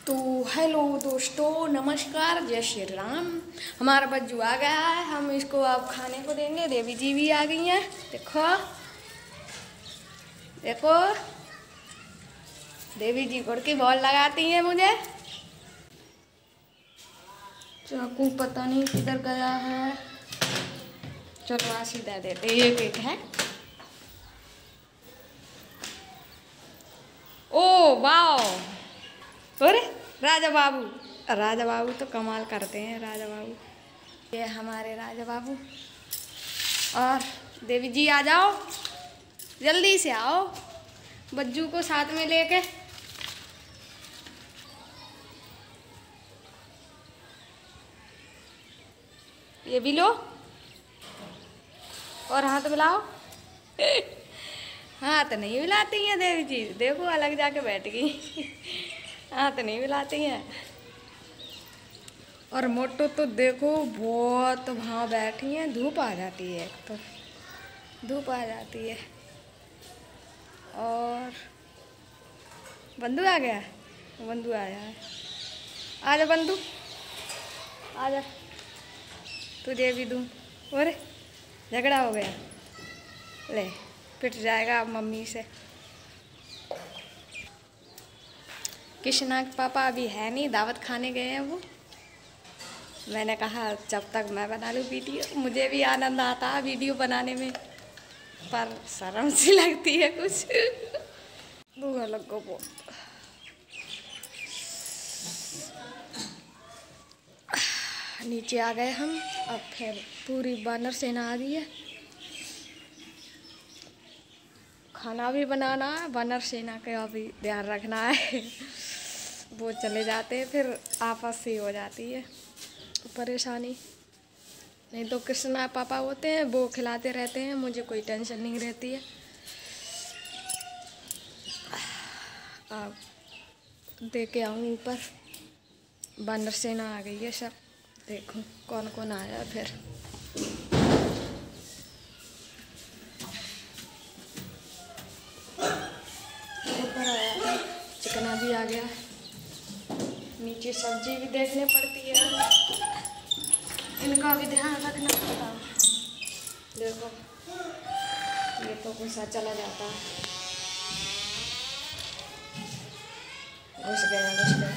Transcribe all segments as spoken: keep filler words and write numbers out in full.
तो हेलो दोस्तों, नमस्कार, जय श्री राम। हमारा बज्जू आ गया है, हम इसको अब खाने को देंगे। देवी जी भी आ गई हैं, देखो देखो देवी जी गुड़ की बॉल लगाती हैं मुझे। चाकू पता नहीं किधर गया है, चलो आज ही दे देते, एक एक है। ओ वाह, अरे राजा बाबू, राजा बाबू तो कमाल करते हैं राजा बाबू। ये हमारे राजा बाबू। और देवी जी आ जाओ, जल्दी से आओ बज्जू को साथ में लेके। ये भी लो और हाथ मिलाओ। हाथ नहीं मिलाती हैं देवी जी, देखो अलग जाके बैठ गई। हाथ नहीं मिलाती हैं। और मोटो तो देखो बहुत वहाँ बैठी हैं, धूप आ जाती है, एक तो धूप आ जाती है। और बंधु आ गया, बंधु आया है। आजा बंधु, आजा, तुझे भी दूँ। अरे झगड़ा हो गया, ले पिट जाएगा अब मम्मी से। कृष्णा के पापा अभी है नहीं, दावत खाने गए हैं वो। मैंने कहा जब तक मैं बना लूँ वीडियो, मुझे भी आनंद आता है वीडियो बनाने में, पर शर्म सी लगती है कुछ। दूंगा लगो वो। नीचे आ गए हम, अब फिर पूरी वानर सेना आ गई है। खाना भी बनाना है, वानर सेना का भी ध्यान रखना है। वो चले जाते हैं फिर आपस से हो जाती है परेशानी। नहीं तो कृष्णा पापा होते हैं, वो खिलाते रहते हैं, मुझे कोई टेंशन नहीं रहती है। अब दे के आऊँ ऊपर, वानर सेना आ गई है सब। देखो कौन कौन आया फिर। ऊपर आया, चिकना भी आ गया। नीचे सब्जी भी देखने पड़ती है, इनका भी ध्यान रखना पड़ता है। देखो ये तो गुस्सा चला जाता है, घुस गया घुस गया।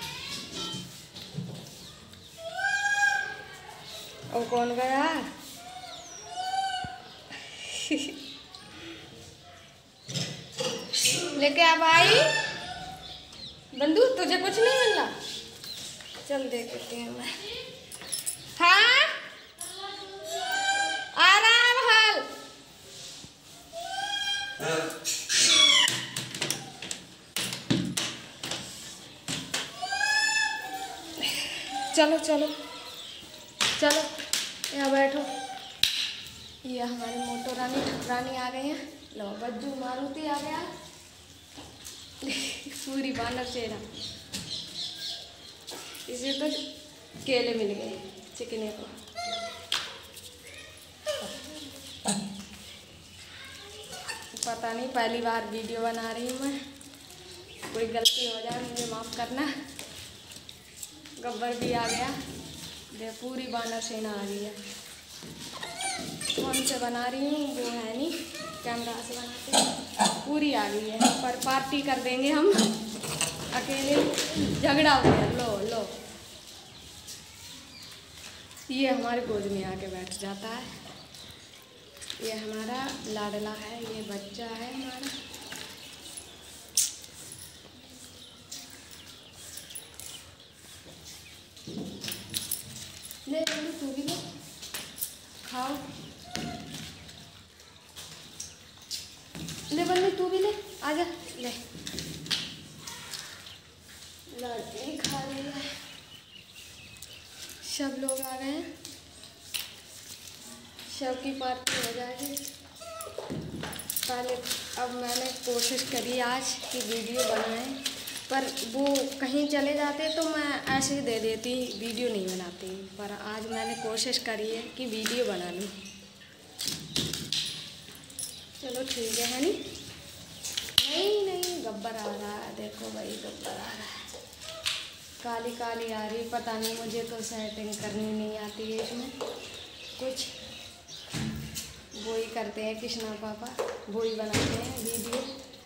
और कौन गया? लेके आ भाई बंधु, तुझे कुछ नहीं मिल रहा? चल देखती हूँ मैं। हाँ आ रहा है हाल। चलो चलो चलो, यहाँ बैठो। ये हमारी मोटो रानी ठाकुरानी आ गई हैं। लो बज्जू मारुति आ गया। पूरी वानर सेना। इसे तो केले मिल गए चिकने को। पता नहीं, पहली बार वीडियो बना रही हूँ मैं, कोई गलती हो जाए मुझे माफ़ करना। गब्बर भी आ गया, दे पूरी वानर सेना आ रही है। कौन से बना रही हूँ वो है नहीं, कैमरा से बनाते हैं। पूरी आ गई है, पर पार्टी कर देंगे हम। अकेले झगड़ा हो गया। लो लो, ये हमारे गोद में आके बैठ जाता है। ये हमारा लाडला है, ये बच्चा है हमारा। ले तू भी ले, खाओ। ले बन्नी तू भी ले, आजा ले। लड़के खा रही है। सब लोग आ गए हैं, सब की पार्टी हो जाएगी। पहले अब मैंने कोशिश करी आज कि वीडियो बनाएं, पर वो कहीं चले जाते तो मैं ऐसे ही दे देती, वीडियो नहीं बनाती। पर आज मैंने कोशिश करी है कि वीडियो बना लूँ। चलो ठीक है, है नहीं? नहीं नहीं, गब्बर आ रहा है, देखो भाई गब्बर आ रहा है। काली काली आ रही, पता नहीं, मुझे तो सेटिंग करनी नहीं आती है इसमें कुछ। वो ही करते हैं कृष्णा पापा, वो ही बनाते हैं वीडियो।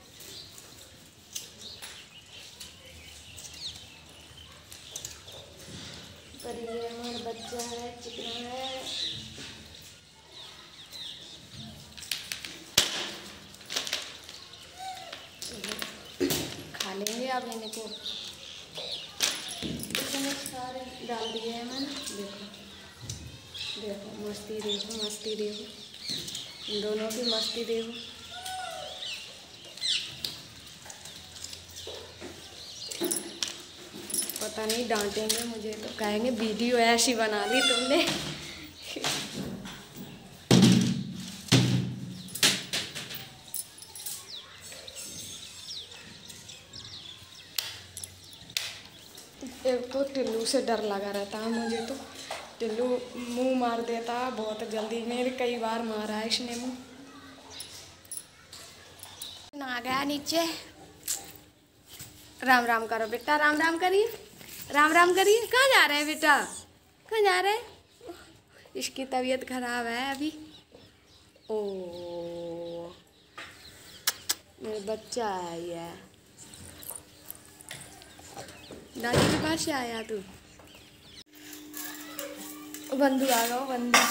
पर ये हमारा बच्चा है, चिकना है। खा लेंगे अब इनको। इसमें सारे डाल दिए हैं मैंने। देखो देखो मस्ती, देखो मस्ती, देखो इन दोनों की मस्ती देखो। पता नहीं डांटेंगे मुझे तो, कहेंगे वीडियो ऐसी बना ली तुमने। एक तो टिल्लू से डर लगा रहता है मुझे तो। टिल्लू मुंह मार देता है बहुत जल्दी, मेरे कई बार मारा है इसने मुंह। आ गया नीचे। राम राम करो बेटा, राम राम करिए, राम राम करिए। कहाँ जा रहे हैं बेटा, कहाँ जा रहे हैं? इसकी तबीयत खराब है अभी। ओ मेरा बच्चा है ये। दादी के पास से आया तू? बंधु आ गया, बंधु।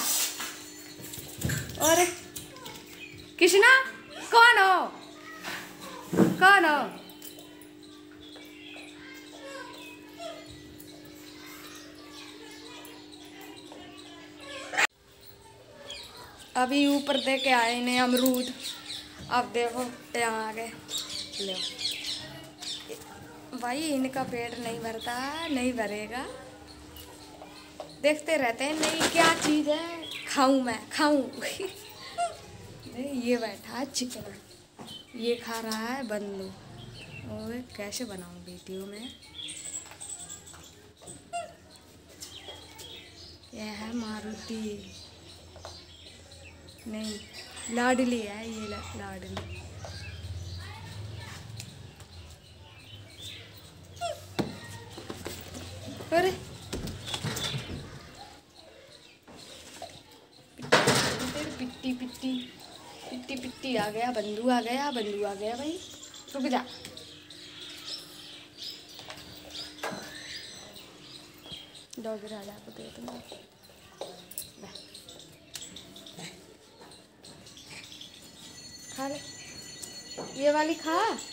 और कृष्णा कौन हो, कौन हो? अभी ऊपर दे के आए इन्हें अमरूद। अब देखो यहाँ आ गए। ले भाई, इनका पेट नहीं भरता, नहीं भरेगा। देखते रहते हैं नहीं क्या चीज़ है, खाऊं मैं खाऊं। ये बैठा है चिकना, ये खा रहा है बंदू। और कैसे बनाऊं वीडियो में? यह है मारुति, नहीं लाडली है ये, लाडली। अरे पिट्टी पिट्टी पिट्टी पिट्टी आ गया, बंदू आ गया, बंदू आ गया। भाई रुक जा। डॉग राजा को दे दूँगा। खा ले ये वाली, खा।